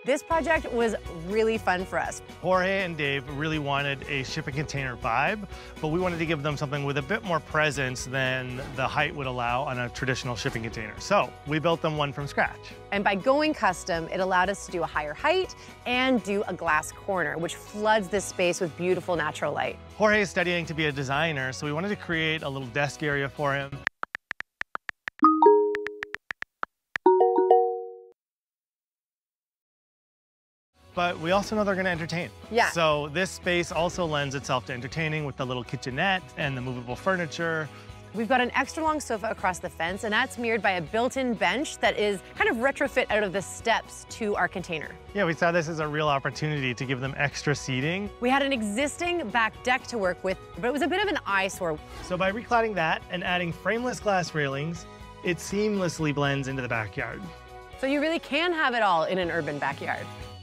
This project was really fun for us. Jorge and Dave really wanted a shipping container vibe, but we wanted to give them something with a bit more presence than the height would allow on a traditional shipping container. So we built them one from scratch. And by going custom, it allowed us to do a higher height and do a glass corner, which floods this space with beautiful natural light. Jorge is studying to be a designer, so we wanted to create a little desk area for him. But we also know they're gonna entertain. Yeah. So this space also lends itself to entertaining with the little kitchenette and the movable furniture. We've got an extra long sofa across the fence, and that's mirrored by a built-in bench that is kind of retrofit out of the steps to our container. Yeah, we saw this as a real opportunity to give them extra seating. We had an existing back deck to work with, but it was a bit of an eyesore. So by recladding that and adding frameless glass railings, it seamlessly blends into the backyard. So you really can have it all in an urban backyard.